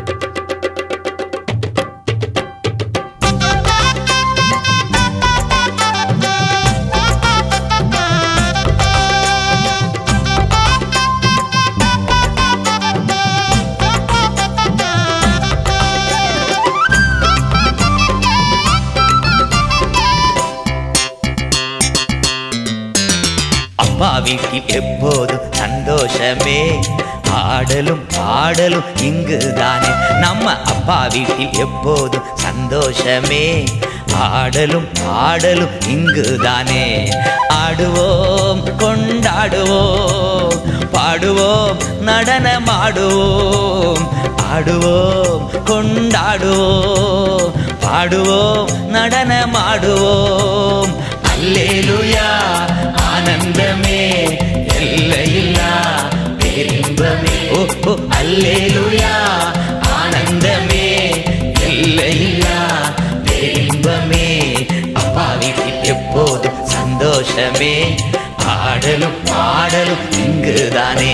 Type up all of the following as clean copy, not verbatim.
அப்பா வீட்டில் எப்போதும் சந்தோஷமே, ஆடலும் பாடலும் இங்குதானே. நம்ம அப்பா வீட்டில் எப்போதும் சந்தோஷமே, ஆடலும் பாடலும் இங்குதானே. ஆடுவோம் கொண்டாடுவோம், பாடுவோம் நடனமாடுவோம். ஆடுவோம் கொண்டாடுவோம், பாடுவோம் நடனமாடுவோம். அல்லேலூயா ஆனந்தமே, எல்லையில்லா பேரின்பமே. ஓ அல்லேலூயா ஆனந்தமே, எல்லையில்லா பேரின்பமே. அப்பா வீட்டில் எப்போதும் சந்தோஷமே, ஆடலும் பாடலும் இங்குதானே.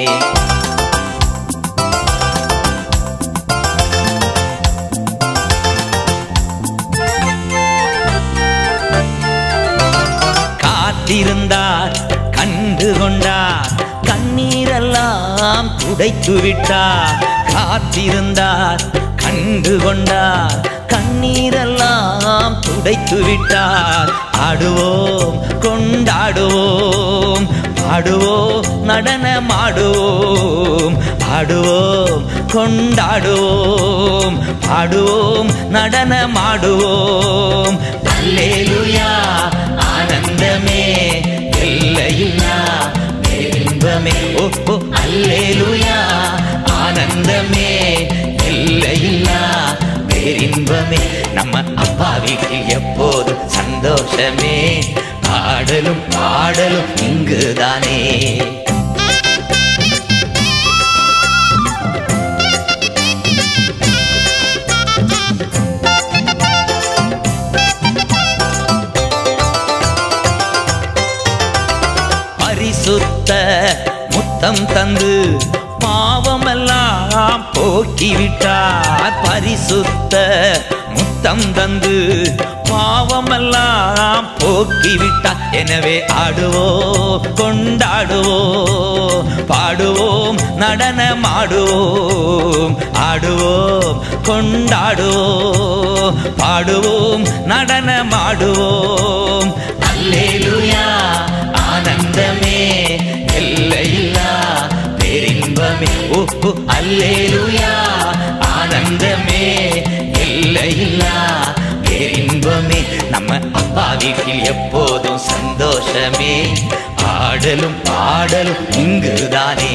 காத்திருந்தார் கண்டு கொண்டார், கண்ணீரெல்லாம் துடைத்து விட்டார். காத்திருந்தார் கண்டு கொண்டார், கண்ணீரெல்லாம் துடைத்து விட்டார். ஆடுவோம் கொண்டாடுவோம், பாடுவோம் நடனமாடுவோம். ஆடுவோம் கொண்டாடுவோம், பாடுவோம் நடனமாடுவோம். அல்லேலூயா ஆனந்தமே, எல்லையில்லா பேரின்பமே. ஓ அல்லேலூயா ஆனந்தமே, எல்லையில்லா பேரின்பமே. நம்ம அப்பா வீட்டில் எப்போதும் சந்தோஷமே, ஆடலும் பாடலும் இங்குதானே. பரிசுத்த முத்தம் தந்து பாவமெல்லாம் போக்கிவிட்டார். பரிசுத்த முத்தம் தந்து பாவமெல்லாம் போக்கிவிட்டார். எனவே ஆடுவோம் கொண்டாடுவோம், பாடுவோம் நடனமாடுவோம். ஆடுவோம் கொண்டாடுவோம், பாடுவோம் நடனமாடுவோம். அல்லேலூயா ஆனந்தமே, எல்லையில்லா பேரின்பமே. ஓ அல்லேலூயா ஆனந்தமே, எல்லையில்லா பேரின்பமே. நம்ம அப்பா வீட்டில் எப்போதும் சந்தோஷமே, ஆடலும் பாடலும் இங்குதானே.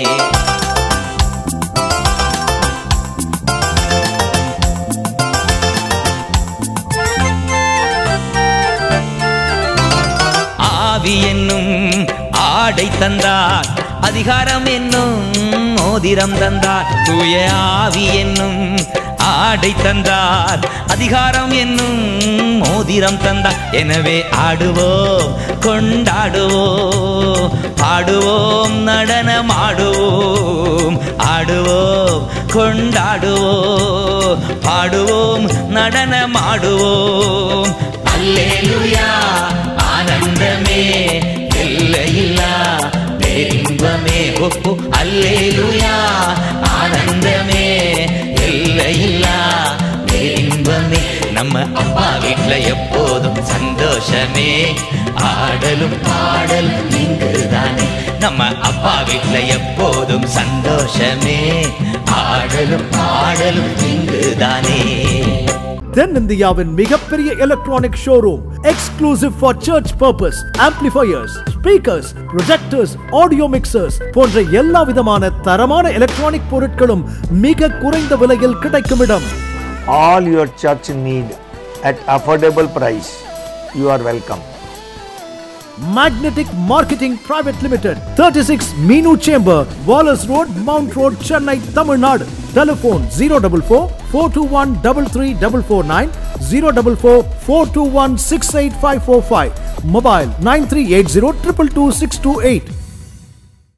ஆவி என்னும் ஆடை தந்தார், அதிகாரம் என்னும் மோதிரம் தந்தார். தூய ஆவி என்னும் ஆடை தந்தார், அதிகாரம் என்னும் மோதிரம் தந்தார். எனவே ஆடுவோம் கொண்டாடுவோம், பாடுவோம் நடனமாடுவோம். ஆடுவோம் கொண்டாடுவோம், பாடுவோம் நடனமாடுவோம். அல்லேலூயா ஆனந்தமே, எல்லையில்லா பேரின்பமே. ஓ அல்லேலூயா ஆனந்தமே, எல்லையில்லா பேரின்பமே. நம்ம அப்பா வீட்டுல எப்போதும் சந்தோஷமே, ஆடலும் பாடலும் இங்குதானே. நம்ம அப்பா வீட்டுல எப்போதும் சந்தோஷமே, ஆடலும் பாடலும் இங்குதானே. தென்னிந்தியாவின் மிகப்பெரிய electronic showroom, exclusive for church purpose, amplifiers, speakers, projectors, audio mixers போன்ற எல்லா விதமான தரமான எலக்ட்ரானிக் பொருட்களும் மிக குறைந்த விலையில் கிடைக்கும் இடம். All your church need at affordable price. You are welcome. Magnetic Marketing Private Limited, 36 Meenu Chamber, Wallace Road, Mount Road, Chennai, Tamil Nadu. Telephone 044 421 33449, 044 421 68545. Mobile 9380 222 628.